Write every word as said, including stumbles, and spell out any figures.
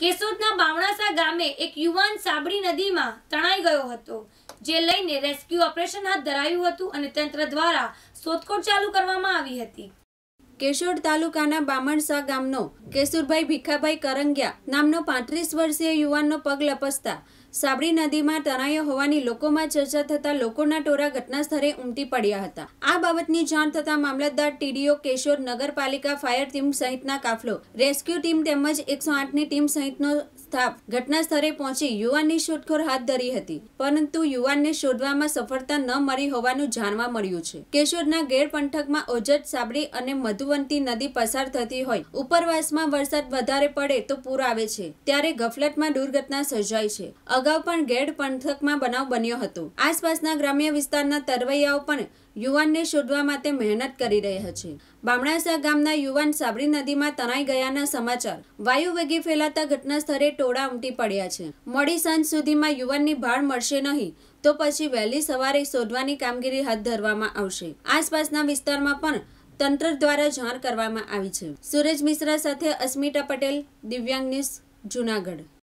કેશોદના બામણાસા ગામે એક યુવાન સાબરી નદીમાં તણાઈ ગયો હતો, જે લઈને રેસ્ક્યુ ઓપરેશન હાથ ધરાયું હતું અને તંત્ર દ્વારા શોધખોળ ચાલુ કરવામાં આવી હતી। કેશોદ તાલુકાના બામણસા ગામનો કેશુરભાઈ ભીખાભાઈ કરંગિયા નામનો પાંત્રીસ વર્ષીય યુવાનનો પગ લપસતા સાબરી નદીમાં તણાયો હોવાની લોકોમાં ચર્ચા થતા લોકોના ટોળા ઘટના સ્થળે ઉમટી પડ્યા હતા। આ બાબતની જાણ થતા મામલતદાર, ટીડીઓ, કેશોદ નગરપાલિકા, ફાયર ટીમ સહિતના કાફલો, રેસ્ક્યુ ટીમ તેમજ એકસો આઠ ની ટીમ સહિતનો સ્ટાફ ઘટના સ્થળે પહોંચી યુવાનની શોધખોળ હાથ ધરી હતી, પરંતુ યુવાનને શોધવામાં સફળતા ન મળી હોવાનું જાણવા મળ્યું છે। કેશોદના ગેર પંથકમાં ઓઝત, સાબરી અને મધુવંતી નદી પસાર થતી હોય, ઉપરવાસમાં વરસાદ વધારે પડે તો પૂર આવે છે, ત્યારે ગફલતમાં દુર્ઘટના સર્જાય છે। અગાઉ પણ ગેડ પંથકમાં બનાવ બન્યો હતો। આસપાસના ગ્રામ્ય વિસ્તારના તરવૈયાઓ પણ યુવાનને શોધવા માટે મહેનત કરી રહ્યા છે। બામણાસા ગામના યુવાન સાબરી નદીમાં તણાઈ ગયાના સમાચાર વાયુ વેગે ફેલાતા ઘટના સ્થળે ટોળા ઉમટી પડ્યા છે। મોડી સાંજ સુધીમાં યુવાનની ભાળ મળશે નહીં તો પછી વહેલી સવારે શોધવાની કામગીરી હાથ ધરવામાં આવશે। આસપાસના વિસ્તારમાં પણ તંત્ર દ્વારા જાણ કરવામાં આવી છે। સુરેશ મિશ્રા સાથે અસ્મિતા પટેલ, દિવ્યાંગ ન્યૂઝ, જુનાગઢ।